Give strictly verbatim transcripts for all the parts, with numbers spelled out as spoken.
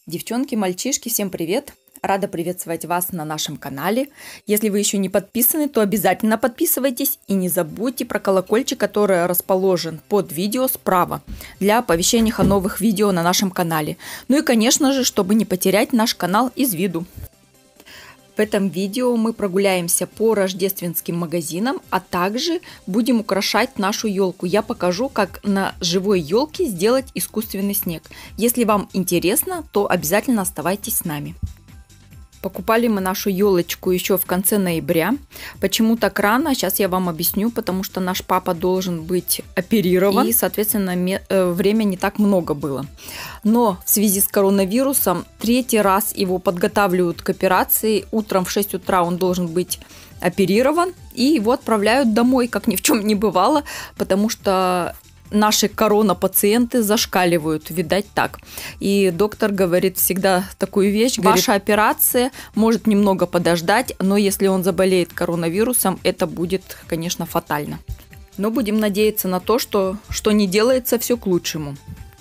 Девчонки, мальчишки, всем привет! Рада приветствовать вас на нашем канале. Если вы еще не подписаны, то обязательно подписывайтесь и не забудьте про колокольчик, который расположен под видео справа для оповещения о новых видео на нашем канале. Ну и, конечно же, чтобы не потерять наш канал из виду. В этом видео мы прогуляемся по рождественским магазинам, а также будем украшать нашу елку. Я покажу, как на живой елке сделать искусственный снег. Если вам интересно, то обязательно оставайтесь с нами. Покупали мы нашу елочку еще в конце ноября. Почему так рано? Сейчас я вам объясню, потому что наш папа должен быть оперирован, и, соответственно, время не так много было. Но в связи с коронавирусом третий раз его подготавливают к операции. Утром в шесть утра он должен быть оперирован, и его отправляют домой, как ни в чем не бывало, потому что наши корона-пациенты зашкаливают, видать так. И доктор говорит всегда такую вещь: ваша операция может немного подождать, но если он заболеет коронавирусом, это будет, конечно, фатально. Но будем надеяться на то, что, что не делается, все к лучшему.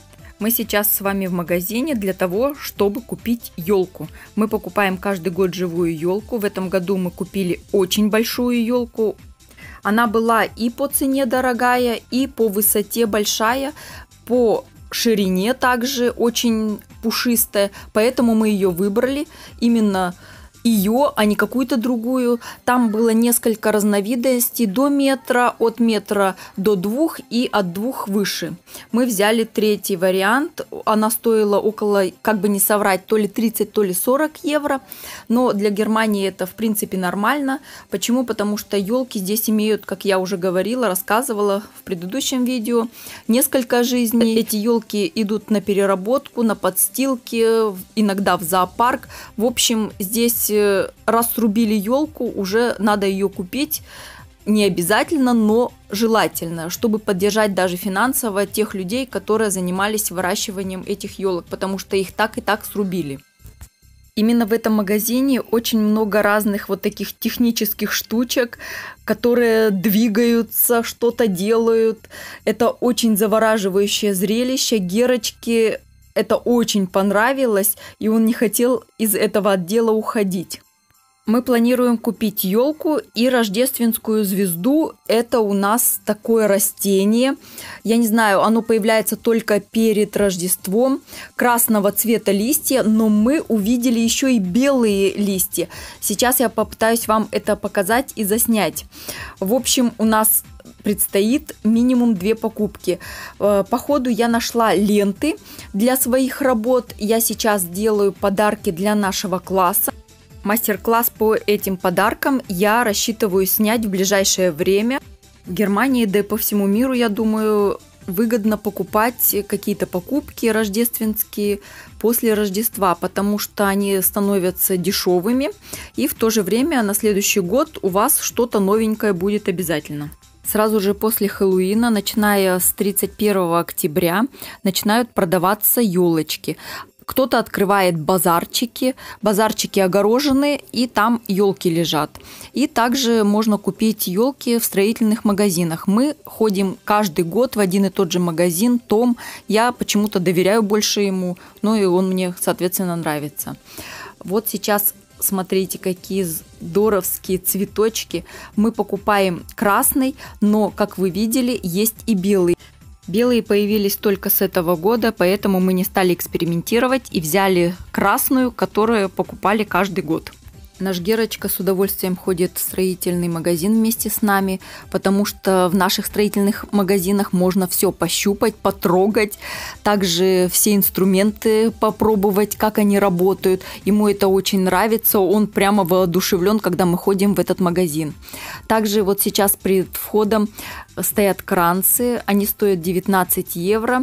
Мы сейчас с вами в магазине для того, чтобы купить елку. Мы покупаем каждый год живую елку. В этом году мы купили очень большую елку. Она была и по цене дорогая, и по высоте большая, по ширине также очень пушистая, поэтому мы ее выбрали именно ее, а не какую-то другую. Там было несколько разновидностей: до метра, от метра до двух и от двух выше. Мы взяли третий вариант. Она стоила около, как бы не соврать, то ли тридцать, то ли сорок евро. Но для Германии это в принципе нормально. Почему? Потому что елки здесь имеют, как я уже говорила, рассказывала в предыдущем видео, несколько жизней. Эти елки идут на переработку, на подстилки, иногда в зоопарк. В общем, здесь раз срубили елку, уже надо ее купить. Не обязательно, но желательно, чтобы поддержать даже финансово тех людей, которые занимались выращиванием этих елок, потому что их так и так срубили. Именно в этом магазине очень много разных вот таких технических штучек, которые двигаются, что-то делают. Это очень завораживающее зрелище. Герочке это очень понравилось, и он не хотел из этого отдела уходить. Мы планируем купить елку и рождественскую звезду. Это у нас такое растение. Я не знаю, оно появляется только перед Рождеством. Красного цвета листья, но мы увидели еще и белые листья. Сейчас я попытаюсь вам это показать и заснять. В общем, у нас предстоит минимум две покупки. По ходу я нашла ленты для своих работ. Я сейчас делаю подарки для нашего класса. Мастер-класс по этим подаркам я рассчитываю снять в ближайшее время. В Германии, да и по всему миру, я думаю, выгодно покупать какие-то покупки рождественские после Рождества, потому что они становятся дешевыми, и в то же время на следующий год у вас что-то новенькое будет обязательно. Сразу же после Хэллоуина, начиная с тридцать первого октября, начинают продаваться елочки. Кто-то открывает базарчики, базарчики огорожены, и там елки лежат. И также можно купить елки в строительных магазинах. Мы ходим каждый год в один и тот же магазин, Том. Я почему-то доверяю больше ему, ну и он мне, соответственно, нравится. Вот сейчас смотрите, какие здоровские цветочки. Мы покупаем красный, но, как вы видели, есть и белый. Белые появились только с этого года, поэтому мы не стали экспериментировать и взяли красную, которую покупали каждый год. Наш Герочка с удовольствием ходит в строительный магазин вместе с нами, потому что в наших строительных магазинах можно все пощупать, потрогать, также все инструменты попробовать, как они работают. Ему это очень нравится, он прямо воодушевлен, когда мы ходим в этот магазин. Также вот сейчас перед входом стоят кранцы, они стоят девятнадцать евро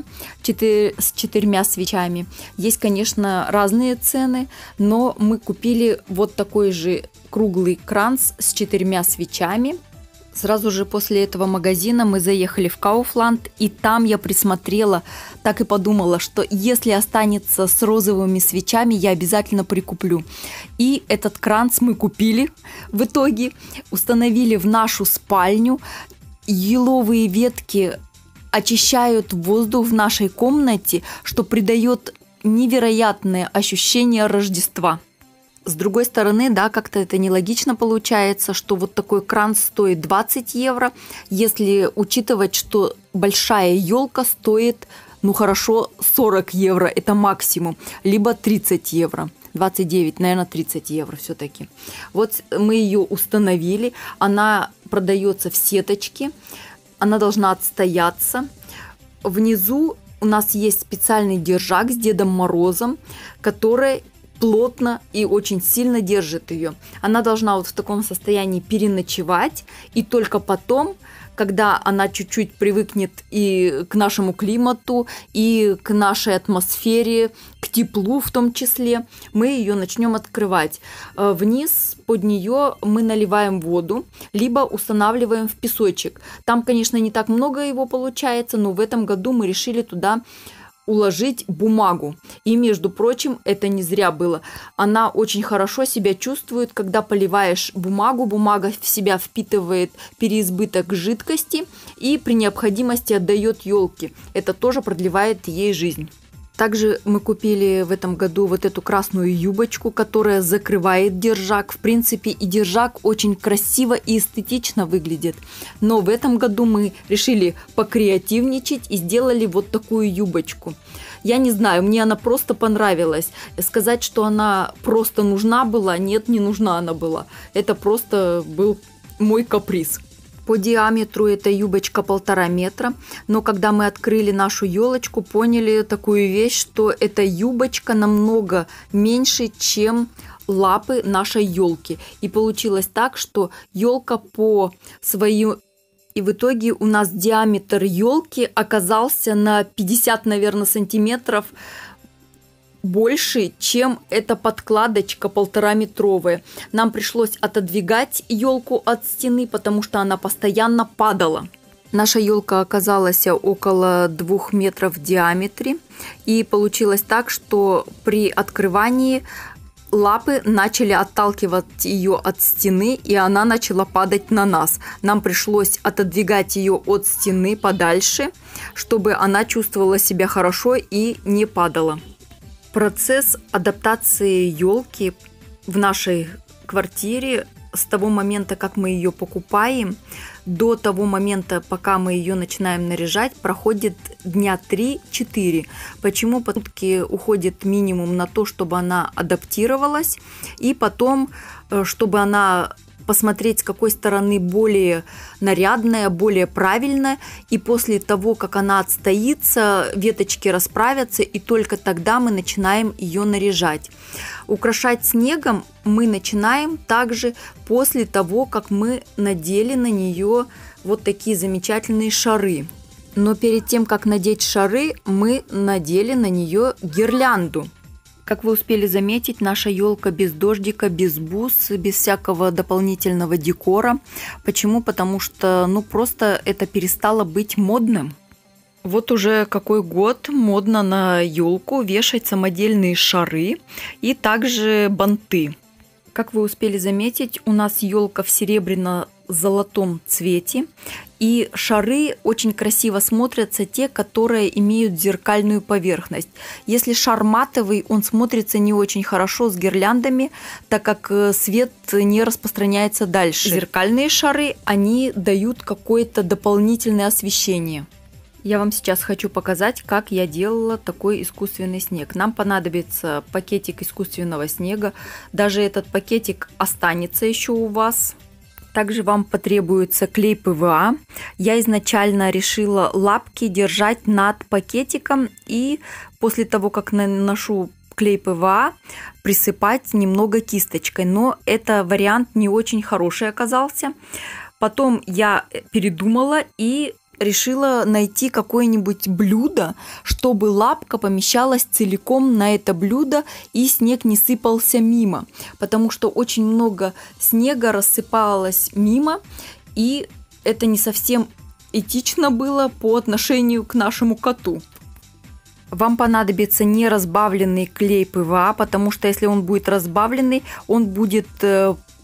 с четырьмя свечами. Есть, конечно, разные цены, но мы купили вот такой же круглый кранц с четырьмя свечами. Сразу же после этого магазина мы заехали в Kaufland, и там я присмотрела, так и подумала, что если останется с розовыми свечами, я обязательно прикуплю. И этот кранц мы купили в итоге, установили в нашу спальню. Еловые ветки очищают воздух в нашей комнате, что придает невероятное ощущение Рождества. С другой стороны, да, как-то это нелогично получается, что вот такой кран стоит двадцать евро, если учитывать, что большая елка стоит, ну хорошо, сорок евро, это максимум, либо тридцать евро. двадцать девять, наверное, тридцать евро все-таки. Вот мы ее установили, она продается в сеточке, она должна отстояться. Внизу у нас есть специальный держак с Дедом Морозом, который плотно и очень сильно держит ее. Она должна вот в таком состоянии переночевать, и только потом, когда она чуть-чуть привыкнет и к нашему климату, и к нашей атмосфере, к теплу в том числе, мы ее начнем открывать. Вниз под нее мы наливаем воду, либо устанавливаем в песочек. Там, конечно, не так много его получается, но в этом году мы решили туда уложить бумагу. И, между прочим, это не зря было. Она очень хорошо себя чувствует, когда поливаешь бумагу. Бумага в себя впитывает переизбыток жидкости и при необходимости отдает елке. Это тоже продлевает ей жизнь. Также мы купили в этом году вот эту красную юбочку, которая закрывает держак. В принципе, и держак очень красиво и эстетично выглядит. Но в этом году мы решили покреативничать и сделали вот такую юбочку. Я не знаю, мне она просто понравилась. Сказать, что она просто нужна была, нет, не нужна она была. Это просто был мой каприз. По диаметру эта юбочка полтора метра, но когда мы открыли нашу елочку, поняли такую вещь, что эта юбочка намного меньше, чем лапы нашей елки. И получилось так, что елка по свою... И в итоге у нас диаметр елки оказался на пятьдесят, наверное, сантиметров больше, чем эта подкладочка полтораметровая. Нам пришлось отодвигать елку от стены, потому что она постоянно падала. Наша елка оказалась около двух метров в диаметре. И получилось так, что при открывании лапы начали отталкивать ее от стены, и она начала падать на нас. Нам пришлось отодвигать ее от стены подальше, чтобы она чувствовала себя хорошо и не падала. Процесс адаптации елки в нашей квартире с того момента, как мы ее покупаем, до того момента, пока мы ее начинаем наряжать, проходит дня три-четыре. Почему? Потому что уходит минимум на то, чтобы она адаптировалась, и потом, чтобы она посмотреть, с какой стороны более нарядная, более правильная. И после того, как она отстоится, веточки расправятся, и только тогда мы начинаем ее наряжать. Украшать снегом мы начинаем также после того, как мы надели на нее вот такие замечательные шары. Но перед тем, как надеть шары, мы надели на нее гирлянду. Как вы успели заметить, наша елка без дождика, без бус, без всякого дополнительного декора. Почему? Потому что, ну, просто это перестало быть модным. Вот уже какой год модно на елку вешать самодельные шары и также банты. Как вы успели заметить, у нас елка в серебряно-золотом цвете. И шары очень красиво смотрятся, те, которые имеют зеркальную поверхность. Если шар матовый, он смотрится не очень хорошо с гирляндами, так как свет не распространяется дальше. Зеркальные шары, они дают какое-то дополнительное освещение. Я вам сейчас хочу показать, как я делала такой искусственный снег. Нам понадобится пакетик искусственного снега. Даже этот пакетик останется еще у вас. Также вам потребуется клей пэ вэ а. Я изначально решила лапки держать над пакетиком и после того, как наношу клей пэ вэ а, присыпать немного кисточкой. Но это вариант не очень хороший оказался. Потом я передумала и решила найти какое-нибудь блюдо, чтобы лапка помещалась целиком на это блюдо и снег не сыпался мимо, потому что очень много снега рассыпалось мимо, и это не совсем этично было по отношению к нашему коту. Вам понадобится неразбавленный клей пэ вэ а, потому что если он будет разбавленный, он будет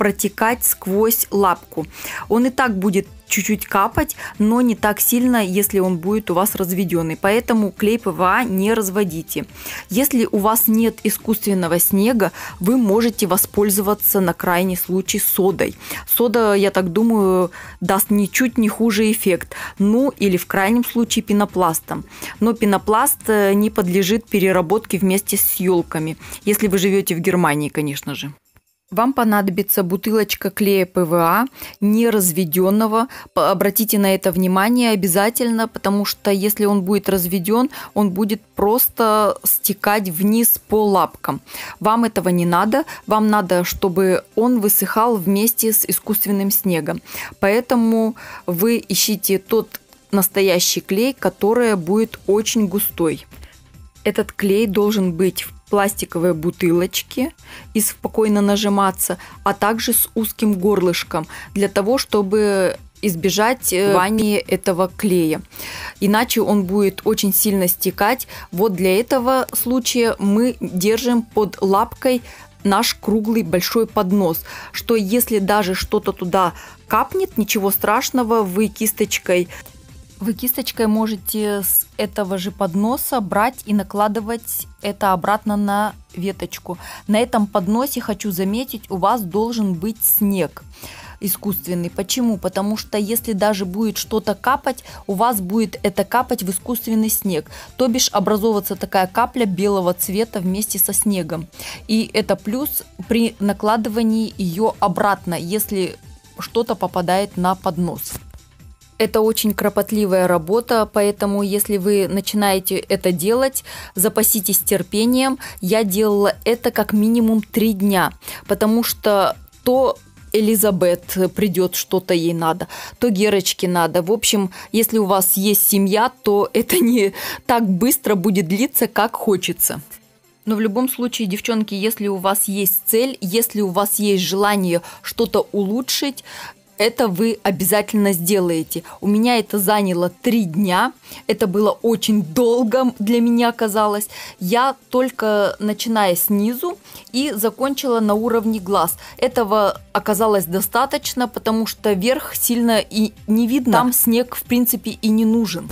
протекать сквозь лапку. Он и так будет чуть-чуть капать, но не так сильно, если он будет у вас разведенный. Поэтому клей ПВА не разводите. Если у вас нет искусственного снега, вы можете воспользоваться на крайний случай содой. Сода, я так думаю, даст ничуть не хуже эффект. Ну или в крайнем случае пенопластом. Но пенопласт не подлежит переработке вместе с елками, если вы живете в Германии, конечно же. Вам понадобится бутылочка клея ПВА, не разведенного. Обратите на это внимание обязательно, потому что если он будет разведен, он будет просто стекать вниз по лапкам. Вам этого не надо. Вам надо, чтобы он высыхал вместе с искусственным снегом. Поэтому вы ищите тот настоящий клей, который будет очень густой. Этот клей должен быть в пластиковой бутылочке и спокойно нажиматься, а также с узким горлышком, для того, чтобы избежать рвания этого клея. Иначе он будет очень сильно стекать. Вот для этого случая мы держим под лапкой наш круглый большой поднос, что если даже что-то туда капнет, ничего страшного, вы кисточкой Вы кисточкой можете с этого же подноса брать и накладывать это обратно на веточку. На этом подносе, хочу заметить, у вас должен быть снег искусственный. Почему? Потому что если даже будет что-то капать, у вас будет это капать в искусственный снег. То бишь образовываться такая капля белого цвета вместе со снегом. И это плюс при накладывании ее обратно, если что-то попадает на поднос. Это очень кропотливая работа, поэтому если вы начинаете это делать, запаситесь терпением. Я делала это как минимум три дня, потому что то Элизабет придет, что-то ей надо, то Герочке надо. В общем, если у вас есть семья, то это не так быстро будет длиться, как хочется. Но в любом случае, девчонки, если у вас есть цель, если у вас есть желание что-то улучшить, это вы обязательно сделаете. У меня это заняло три дня. Это было очень долго для меня казалось. Я только начиная снизу и закончила на уровне глаз. Этого оказалось достаточно, потому что верх сильно и не видно. Там снег в принципе и не нужен.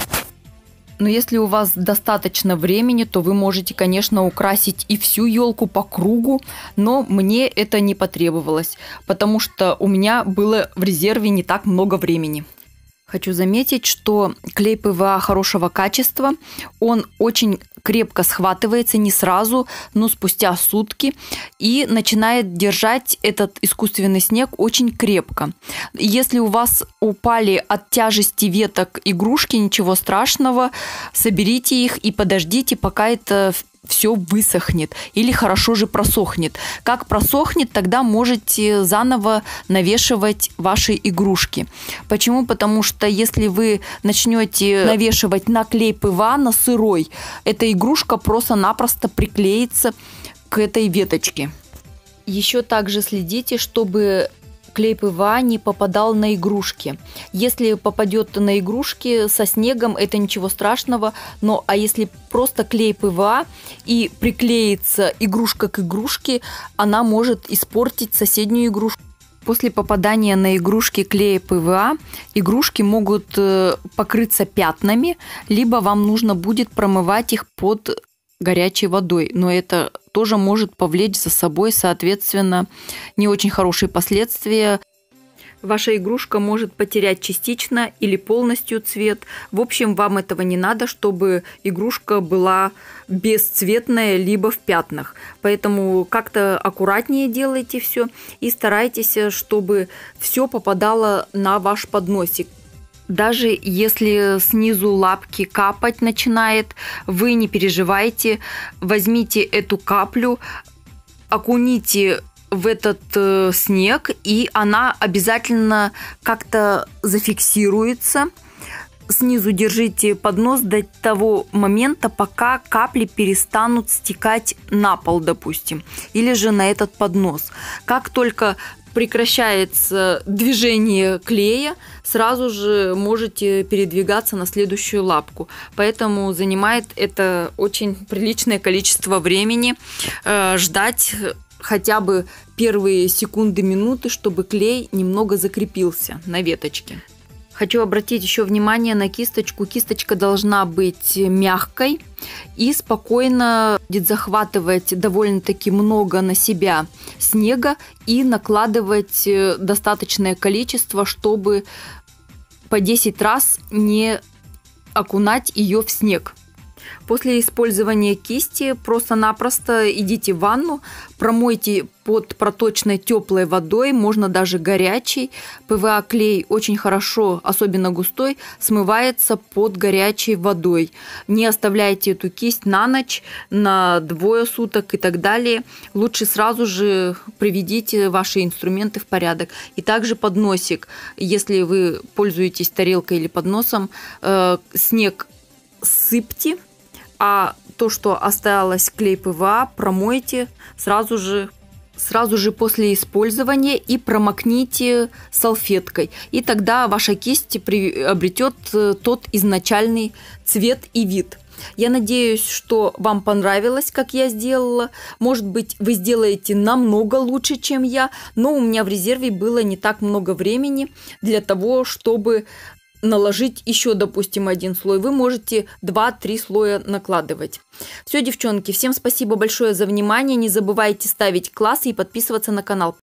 Но если у вас достаточно времени, то вы можете, конечно, украсить и всю елку по кругу, но мне это не потребовалось, потому что у меня было в резерве не так много времени. Хочу заметить, что клей ПВА хорошего качества, он очень крепко схватывается не сразу, но спустя сутки и начинает держать этот искусственный снег очень крепко. Если у вас упали от тяжести веток игрушки, ничего страшного, соберите их и подождите, пока это все высохнет или хорошо же просохнет. Как просохнет, тогда можете заново навешивать ваши игрушки. Почему? Потому что если вы начнете навешивать на клей ПВА, на сырой, эта игрушка просто-напросто приклеится к этой веточке. Еще также следите, чтобы клей ПВА не попадал на игрушки. Если попадет на игрушки со снегом, это ничего страшного, но а если просто клей ПВА и приклеится игрушка к игрушке, она может испортить соседнюю игрушку. После попадания на игрушки клея ПВА игрушки могут покрыться пятнами, либо вам нужно будет промывать их под горячей водой, но это тоже может повлечь за собой, соответственно, не очень хорошие последствия. Ваша игрушка может потерять частично или полностью цвет. В общем, вам этого не надо, чтобы игрушка была бесцветная либо в пятнах. Поэтому как-то аккуратнее делайте все и старайтесь, чтобы все попадало на ваш подносик. Даже если снизу лапки капать начинает, вы не переживайте, возьмите эту каплю, окуните в этот э, снег, и она обязательно как-то зафиксируется. Снизу держите поднос до того момента, пока капли перестанут стекать на пол, допустим, или же на этот поднос. Как только прекращается движение клея, сразу же можете передвигаться на следующую лапку. Поэтому занимает это очень приличное количество времени э, ждать, хотя бы первые секунды, минуты, чтобы клей немного закрепился на веточке. Хочу обратить еще внимание на кисточку. Кисточка должна быть мягкой и спокойно будет захватывать довольно-таки много на себя снега и накладывать достаточное количество, чтобы по десять раз не окунать ее в снег. После использования кисти просто-напросто идите в ванну, промойте под проточной теплой водой, можно даже горячей. пэ вэ а-клей очень хорошо, особенно густой, смывается под горячей водой. Не оставляйте эту кисть на ночь, на двое суток и так далее. Лучше сразу же приведите ваши инструменты в порядок. И также подносик, если вы пользуетесь тарелкой или подносом, э, снег сыпьте, а то, что осталось клей пэ вэ а, промойте сразу же, сразу же после использования и промокните салфеткой. И тогда ваша кисть приобретет тот изначальный цвет и вид. Я надеюсь, что вам понравилось, как я сделала. Может быть, вы сделаете намного лучше, чем я, но у меня в резерве было не так много времени для того, чтобы наложить еще, допустим, один слой. Вы можете два-три слоя накладывать. Все, девчонки, всем спасибо большое за внимание. Не забывайте ставить классы и подписываться на канал.